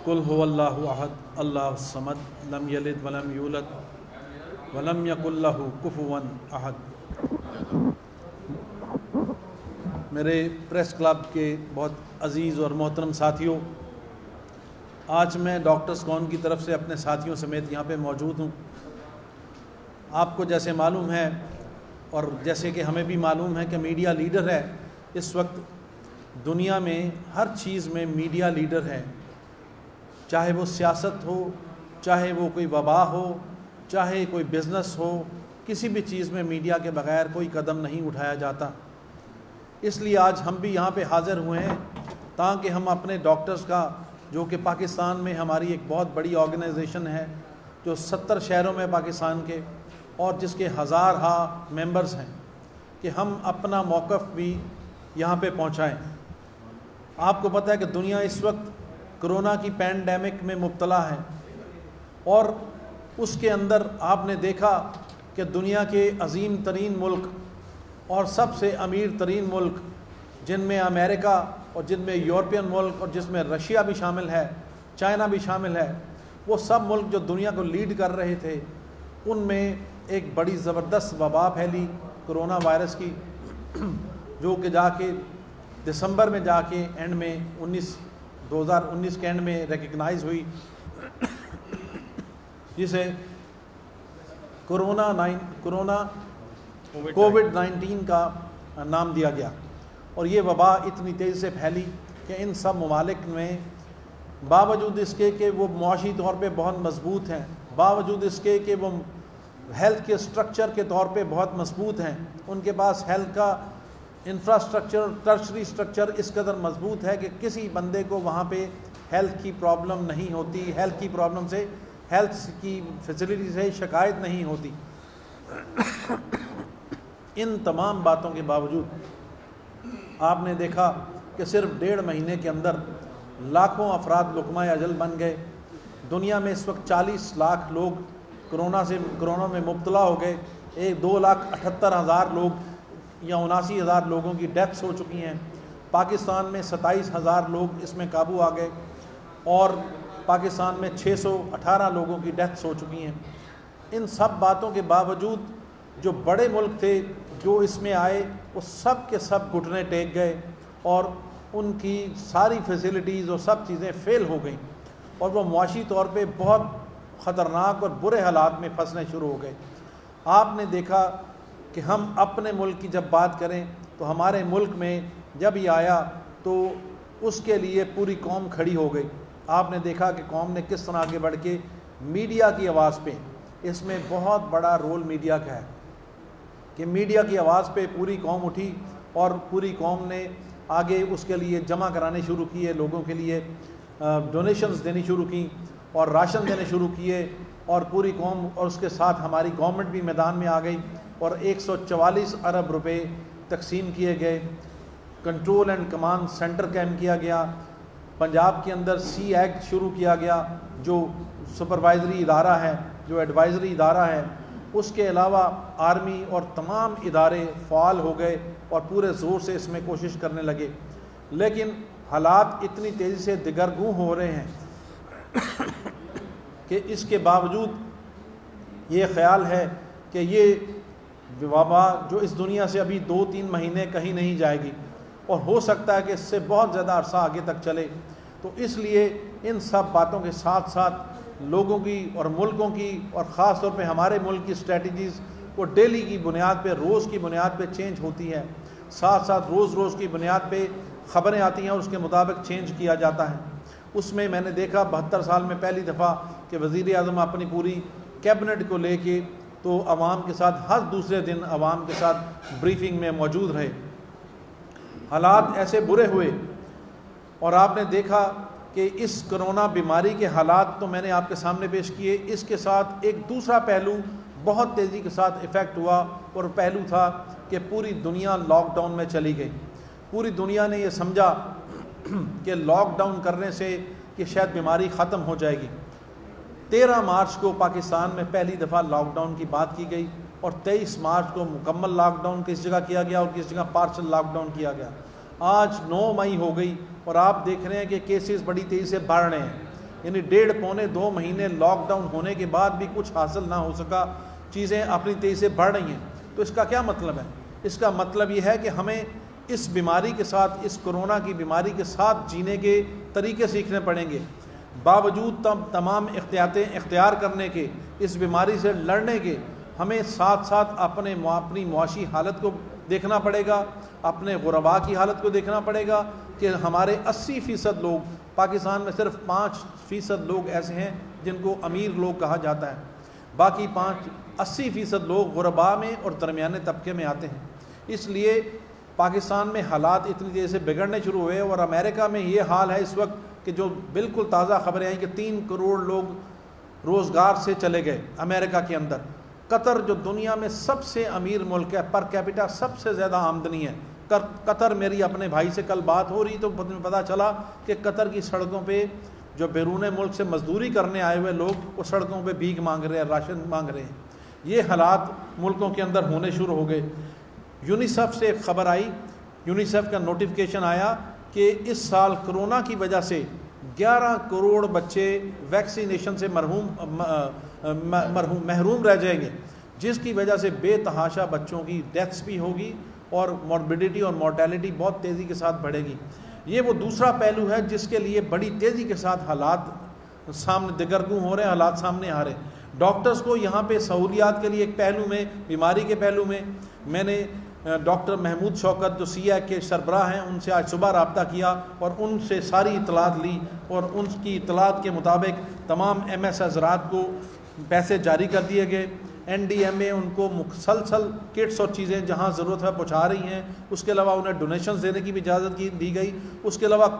قل هو اللہ احد اللہ الصمد لم یلد ولم یولد ولم یکن لہ کفوا احد۔ میرے پریس کلب کے بہت عزیز اور محترم ساتھیوں، آج میں ڈاکٹرسکون کی طرف سے اپنے ساتھیوں سمیت یہاں پہ موجود ہوں۔ آپ کو جیسے معلوم ہے اور جیسے کہ ہمیں بھی معلوم ہے کہ میڈیا لیڈر ہے، اس وقت دنیا میں ہر چیز میں میڈیا لیڈر ہے، چاہے وہ سیاست ہو، چاہے وہ کوئی وبا ہو، چاہے کوئی بزنس ہو، کسی بھی چیز میں میڈیا کے بغیر کوئی قدم نہیں اٹھایا جاتا۔ اس لیے آج ہم بھی یہاں پہ حاضر ہوئے ہیں تاکہ ہم اپنے ڈاکٹرز کا، جو کہ پاکستان میں ہماری ایک بہت بڑی آرگنائزیشن ہے جو 70 شہروں میں پاکستان کے اور جس کے ہزارہا ممبرز ہیں، کہ ہم اپنا موقف بھی یہاں پہ پہنچائیں۔ آپ کو پتہ ہے کہ دنیا اس وقت کرونا کی پینڈیمک میں مبتلا ہے، اور اس کے اندر آپ نے دیکھا کہ دنیا کے عظیم ترین ملک اور سب سے امیر ترین ملک، جن میں امریکہ اور جن میں یورپین ملک اور جس میں رشیا بھی شامل ہے، چائنا بھی شامل ہے، وہ سب ملک جو دنیا کو لیڈ کر رہے تھے، ان میں ایک بڑی زبردست وبا پھیلی کرونا وائرس کی، جو کہ جا کے دسمبر میں جا کے اینڈ میں 2019 کے اینڈ میں ریکگنائز ہوئی، جسے کووڈ-19 کا نام دیا گیا۔ اور یہ وبا اتنی تیزی سے پھیلی کہ ان سب ممالک میں باوجود اس کے کہ وہ معاشی طور پہ بہت مضبوط ہیں، باوجود اس کے کہ وہ ہیلتھ کے سٹرکچر کے طور پہ بہت مضبوط ہیں، ان کے پاس ہیلتھ کا انفراسٹرکچر، ٹرشری سٹرکچر اس قدر مضبوط ہے کہ کسی بندے کو وہاں پہ ہیلتھ کی پرابلم نہیں ہوتی، ہیلتھ کی پرابلم سے، ہیلتھ کی فیسلٹی سے شکایت نہیں ہوتی۔ ان تمام باتوں کے باوجود آپ نے دیکھا کہ صرف 1.5 مہینے کے اندر لاکھوں افراد لقمہ اجل بن گئے۔ دنیا میں اس وقت 40 لاکھ لوگ کرونا میں مبتلا ہو گئے، 2,78,000 لوگ یا 79,000 لوگوں کی ڈیتھس ہو چکی ہیں۔ پاکستان میں 27,000 لوگ اس میں قابو آ گئے، اور پاکستان میں 618 لوگوں کی ڈیتھس ہو چکی ہیں۔ ان سب باتوں کے باوجود جو بڑے ملک تھے جو اس میں آئے، وہ سب کے سب گھٹنے ٹیک گئے، اور ان کی ساری فیسلٹیز اور سب چیزیں فیل ہو گئیں، اور وہ معاشی طور پہ بہت خطرناک اور برے حالات میں پھنسنے شروع ہو گئے۔ آپ نے دیکھا کہ ہم اپنے ملک کی جب بات کریں تو ہمارے ملک میں جب یہ آیا تو اس کے لیے پوری قوم کھڑی ہو گئی۔ آپ نے دیکھا کہ قوم نے کس طرح آگے بڑھ کے میڈیا کی آواز پہ، اس میں بہت بڑا رول میڈیا کا ہے کہ میڈیا کی آواز پہ پوری قوم اٹھی، اور پوری قوم نے آگے اس کے لیے جمع کرانے شروع کیے، لوگوں کے لیے ڈونیشنز دینی شروع کی اور راشن دینے شروع کیے، اور پوری قوم اور اس کے ساتھ ہماری گورنمنٹ بھی میدان میں آ گئی، اور 144 ارب روپے تقسیم کیے گئے۔ کنٹرول اینڈ کمانڈ سینٹر قائم کیا گیا، پنجاب کے اندر سی ایکٹ شروع کیا گیا جو سپروائزری ادارہ ہے، جو ایڈوائزری ادارہ ہے، اس کے علاوہ آرمی اور تمام ادارے فعال ہو گئے اور پورے زور سے اس میں کوشش کرنے لگے۔ لیکن حالات اتنی تیزی سے دگرگوں ہو رہے ہیں کہ اس کے باوجود یہ خیال ہے کہ یہ وبا جو اس دنیا سے ابھی 2-3 مہینے کہیں نہیں جائے گی، اور ہو سکتا ہے کہ اس سے بہت زیادہ عرصہ آگے تک چلے۔ تو اس لیے ان سب باتوں کے ساتھ ساتھ لوگوں کی اور ملکوں کی اور خاص طور پہ ہمارے ملک کی اسٹریٹجیز وہ ڈیلی کی بنیاد پہ، روز کی بنیاد پہ چینج ہوتی ہے، ساتھ ساتھ روز کی بنیاد پہ خبریں آتی ہیں اور اس کے مطابق چینج کیا جاتا ہے۔ اس میں میں نے دیکھا 72 سال میں پہلی دفعہ کہ وزیر اعظم اپنی پوری کیبنٹ کو لے کے تو عوام کے ساتھ ہر دوسرے دن عوام کے ساتھ بریفنگ میں موجود رہے۔ حالات ایسے برے ہوئے، اور آپ نے دیکھا کہ اس کرونا بیماری کے حالات تو میں نے آپ کے سامنے پیش کیے، اس کے ساتھ ایک دوسرا پہلو بہت تیزی کے ساتھ ایفیکٹ ہوا، اور پہلو تھا کہ پوری دنیا لاک ڈاؤن میں چلی گئی۔ پوری دنیا نے یہ سمجھا کہ لاک ڈاؤن کرنے سے کہ شاید بیماری ختم ہو جائے گی۔ 13 مارچ کو پاکستان میں پہلی دفعہ لاک ڈاؤن کی بات کی گئی، اور 23 مارچ کو مکمل لاک ڈاؤن کس جگہ کیا گیا اور کس جگہ پارشل لاک ڈاؤن کیا گیا۔ آج 9 مئی ہو گئی، اور آپ دیکھ رہے ہیں کہ کیسز بڑی تیزی سے بڑھ رہے ہیں۔ یعنی 1.5-2 مہینے لاک ڈاؤن ہونے کے بعد بھی کچھ حاصل نہ ہو سکا، چیزیں اپنی تیزی سے بڑھ رہی ہیں. تو اس کا کیا مطلب ہے؟ اس کا مطلب یہ ہے کہ ہمیں اس بیماری کے ساتھ، اس کرونا کی بیماری کے ساتھ جینے کے طریقے سیکھنے پڑیں گے. باوجود تمام احتیاطیں اختیار کرنے کے، اس بیماری سے لڑنے کے، ہمیں ساتھ ساتھ اپنی معاشی حالت کو دیکھنا پڑے گا، اپنے غرباء کی حالت کو دیکھنا پڑے گا کہ ہمارے 80% لوگ، پاکستان میں صرف 5% لوگ ایسے ہیں جن کو امیر لوگ کہا جاتا ہے، باقی 80% لوگ غرباء میں اور درمیانے طبقے میں آتے ہیں. اس لیے پاکستان میں حالات اتنی تیزی سے بگڑنے شروع ہوئے، اور امریکہ میں یہ حال ہے اس وقت کہ جو بالکل تازہ خبریں آئیں کہ 3 کروڑ لوگ روزگار سے چلے گئے امریکہ کے اندر. قطر جو دنیا میں سب سے امیر ملک ہے، پر کیپٹا سب سے زیادہ آمدنی ہے، قطر، میری اپنے بھائی سے کل بات ہو رہی تو پتہ چلا کہ قطر کی سڑکوں پہ جو بیرون ملک سے مزدوری کرنے آئے ہوئے لوگ وہ سڑکوں پہ بھیک مانگ رہے ہیں، راشن مانگ رہے ہیں. یہ حالات ملکوں کے اندر ہونے شروع ہو گئے. یونیسیف سے ایک خبر آئی، یونیسیف کا نوٹیفیکیشن آیا کہ اس سال کرونا کی وجہ سے 11 کروڑ بچے ویکسینیشن سے محروم رہ جائیں گے، جس کی وجہ سے بے تحاشا بچوں کی ڈیتھس بھی ہوگی اور موربیڈیٹی اور مورٹیلٹی بہت تیزی کے ساتھ بڑھے گی. یہ وہ دوسرا پہلو ہے جس کے لیے بڑی تیزی کے ساتھ حالات سامنے دگرگوں ہو رہے ہیں، حالات سامنے آ رہے ہیں. ڈاکٹرز کو یہاں پہ سہولیات کے لیے ایک پہلو میں، بیماری کے پہلو میں نے ڈاکٹر محمود شوکت جو CIA کے سربراہ ہیں ان سے آج صبح رابطہ کیا اور ان سے ساری اطلاعات لی، اور ان کی اطلاعات کے مطابق تمام MS حضرات کو پیسے جاری کر دیے گئے. NDMA ان کو مسلسل کٹس اور چیزیں جہاں ضرورت ہے پہنچا رہی ہیں. اس کے علاوہ انہیں ڈونیشنز دینے کی بھی اجازت دی گئی. اس کے علاوہ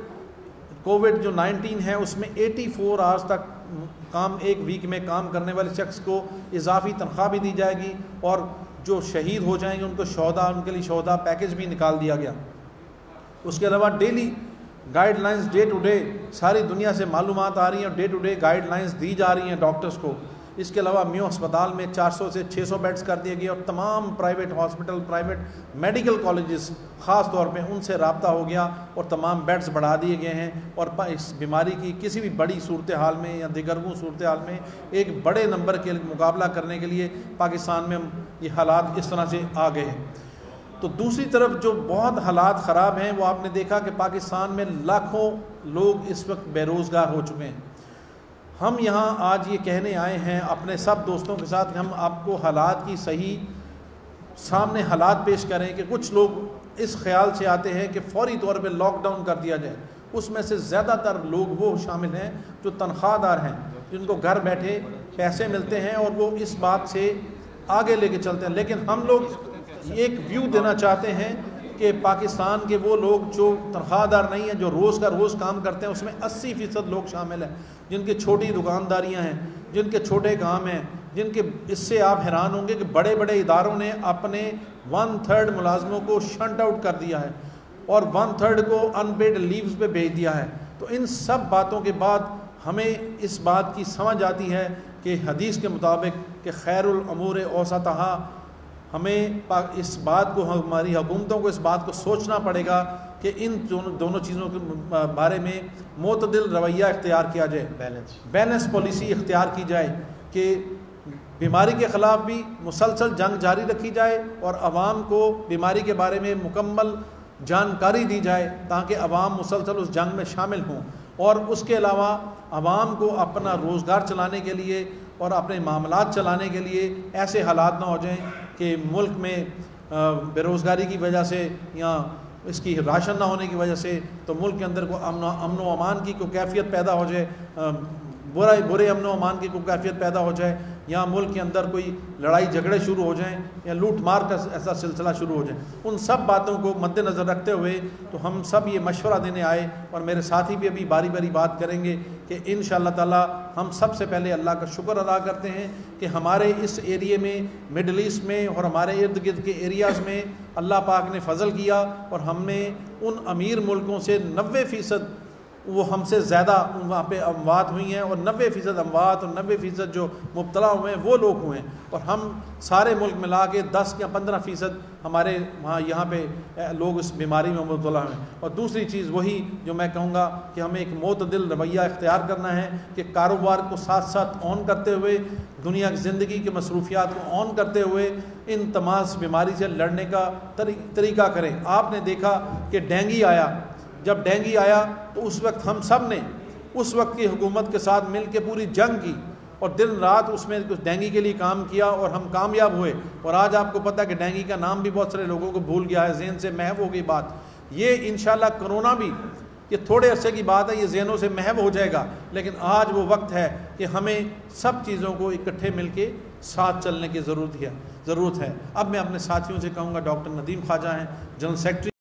کووڈ جو 19 ہے اس میں 84 آورز تک ایک ویک میں کام کرنے والے شخص کو اضافی تنخواہ بھی دی جائے گی، اور جو شہید ہو جائیں گے ان کو ان کے لیے شہداء پیکج بھی نکال دیا گیا. اس کے علاوہ daily guidelines day to day ساری دنیا سے معلومات آ رہی ہیں، day to day guidelines دی جا رہی ہیں ڈاکٹرز کو. اس کے علاوہ میو اسپتال میں 400 سے 600 بیڈز کر دیے گئے، اور تمام private hospital, private medical colleges خاص طور پہ ان سے رابطہ ہو گیا اور تمام بیڈز بڑھا دیے گئے ہیں. اور اس بیماری کی کسی بھی بڑی صورتحال میں یا دیگرگوں صورتحال میں ایک بڑے نمبر کے مقابلہ کرنے کے لیے پاکستان میں یہ حالات اس طرح سے آ گئے ہیں. تو دوسری طرف جو بہت حالات خراب ہیں وہ آپ نے دیکھا کہ پاکستان میں لاکھوں لوگ اس وقت بے روزگار ہو چکے ہیں. ہم یہاں آج یہ کہنے آئے ہیں اپنے سب دوستوں کے ساتھ کہ ہم آپ کو حالات کی صحیح سامنے حالات پیش کریں کہ کچھ لوگ اس خیال سے آتے ہیں کہ فوری طور پہ لاک ڈاؤن کر دیا جائے. اس میں سے زیادہ تر لوگ وہ شامل ہیں جو تنخواہ دار ہیں، جن کو گھر بیٹھے پیسے ملتے ہیں اور وہ اس بات سے آگے لے کے چلتے ہیں. لیکن ہم لوگ ایک ویو دینا چاہتے ہیں کہ پاکستان کے وہ لوگ جو تنخواہ دار نہیں ہیں، جو روز کا روز کام کرتے ہیں، اس میں 80% لوگ شامل ہیں جن کے چھوٹی دکانداریاں ہیں، جن کے چھوٹے کام ہیں، جن کے اس سے آپ حیران ہوں گے کہ بڑے بڑے اداروں نے اپنے 1/3 ملازموں کو شنٹ آؤٹ کر دیا ہے اور 1/3 کو ان پیڈ لیوز پہ بھیج دیا ہے. تو ان سب باتوں کے بعد ہمیں اس بات کی سمجھ آتی ہے کہ حدیث کے مطابق کہ خیر الامور اوسطھا، ہمیں اس بات کو، ہماری حکومتوں کو اس بات کو سوچنا پڑے گا کہ ان دونوں چیزوں کے بارے میں معتدل رویہ اختیار کیا جائے، بیلنس پالیسی اختیار کی جائے کہ بیماری کے خلاف بھی مسلسل جنگ جاری رکھی جائے اور عوام کو بیماری کے بارے میں مکمل جانکاری دی جائے تاکہ عوام مسلسل اس جنگ میں شامل ہوں. اور اس کے علاوہ عوام کو اپنا روزگار چلانے کے لیے اور اپنے معاملات چلانے کے لیے ایسے حالات نہ ہو جائیں کہ ملک میں بے روزگاری کی وجہ سے یا اس کی راشن نہ ہونے کی وجہ سے تو ملک کے اندر کو امن و امان کی کوئی کیفیت پیدا ہو جائے، برے امن و امان کی کوئی کیفیت پیدا ہو جائے، یا ملک کے اندر کوئی لڑائی جھگڑے شروع ہو جائیں یا لوٹ مار کا ایسا سلسلہ شروع ہو جائے. ان سب باتوں کو مد نظر رکھتے ہوئے تو ہم سب یہ مشورہ دینے آئے، اور میرے ساتھی بھی ابھی باری باری بات کریں گے کہ انشاءاللہ تعالی ہم سب سے پہلے اللہ کا شکر ادا کرتے ہیں کہ ہمارے اس ایریے میں، مڈل ایسٹ میں اور ہمارے ارد گرد کے ایریاز میں اللہ پاک نے فضل کیا اور ہم نے ان امیر ملکوں سے 90% وہ ہم سے زیادہ وہاں پہ اموات ہوئی ہیں، اور 90% اموات اور 90% جو مبتلا ہوئے ہیں وہ لوگ ہوئے ہیں، اور ہم سارے ملک ملا کے 10 یا 15% ہمارے وہاں یہاں پہ لوگ اس بیماری میں مبتلا ہیں۔ اور دوسری چیز وہی جو میں کہوں گا کہ ہمیں ایک معتدل رویہ اختیار کرنا ہے کہ کاروبار کو ساتھ ساتھ آن کرتے ہوئے، دنیا کی زندگی کے مصروفیات کو آن کرتے ہوئے ان تمام بیماری سے لڑنے کا طریقہ کریں۔ آپ نے دیکھا کہ ڈینگی آیا، جب ڈینگی آیا تو اس وقت ہم سب نے اس وقت کی حکومت کے ساتھ مل کے پوری جنگ کی اور دن رات اس میں ڈینگی کے لیے کام کیا، اور ہم کامیاب ہوئے۔ اور آج آپ کو پتہ ہے کہ ڈینگی کا نام بھی بہت سارے لوگوں کو بھول گیا ہے، ذہن سے محو ہو گئی بات۔ یہ انشاءاللہ کرونا بھی یہ تھوڑے عرصے کی بات ہے، یہ ذہنوں سے محو ہو جائے گا، لیکن آج وہ وقت ہے کہ ہمیں سب چیزوں کو اکٹھے مل کے ساتھ چلنے کی ضرورت ہے۔ اب میں اپنے ساتھیوں سے کہوں گا، ڈاکٹر ندیم خواجہ ہیں جنرل سیکرٹری